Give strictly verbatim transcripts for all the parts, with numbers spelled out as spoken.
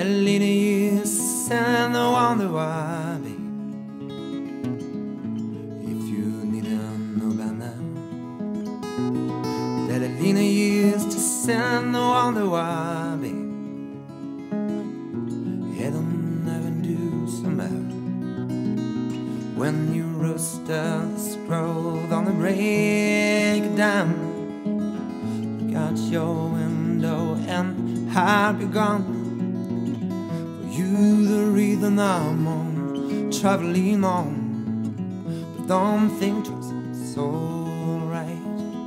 Leading you and I wonder why, babe. If you need to know by now that Alina used to send, I wonder why, babe. It don't never do somehow when you roast the scroll on the breakdown. You got your window and I'll be gone. You the rhythm I'm on, traveling on, but don't think twice, it's alright.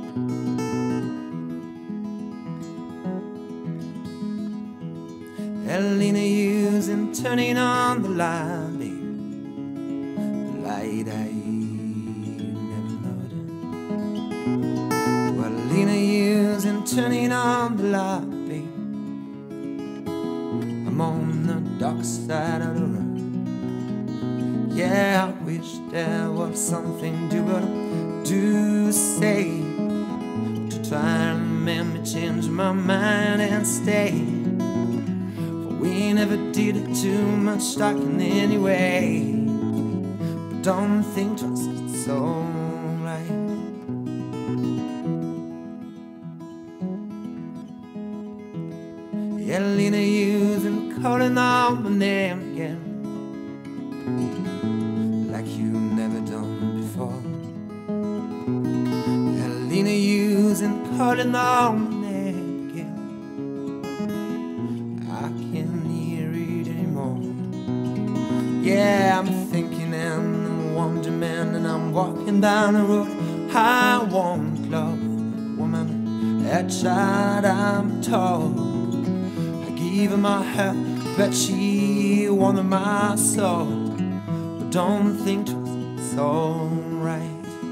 Elena using turning on the light, babe, the light I never noticed. Well, Elena using turning on the light, babe. I'm on the dark side of the road. Yeah, I wish there was something to do, say, to try and make me change my mind and stay. For we never did too much talking anyway. But don't think twice, it's alright. Elena using calling out my name again, like you never done before. Elena using calling out my name again. I can't hear it anymore. Yeah, I'm thinking and I'm wondering, and I'm walking down the road. I won't love a woman, a child I'm told. Give her my heart, but she wanted my soul. But don't think twice, it's alright.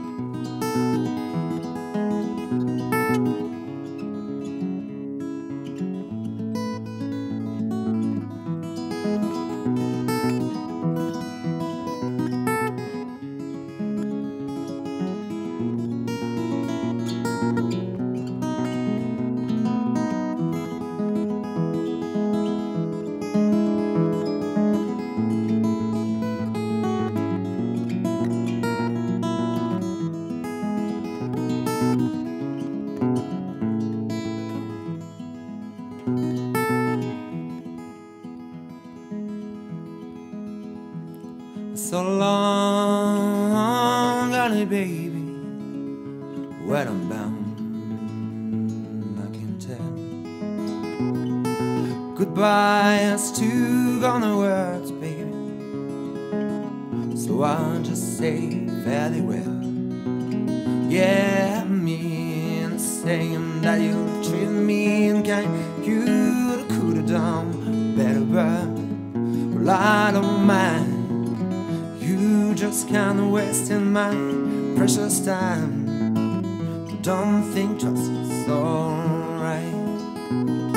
So long, honey, baby, where I'm bound, I can tell. Goodbye has two gone words, baby, so I'll just say fairly well. Yeah, I mean saying that you treated me in kind, you could have done better, but well, I don't mind. You just kinda wasting my precious time. But don't think twice, it's alright.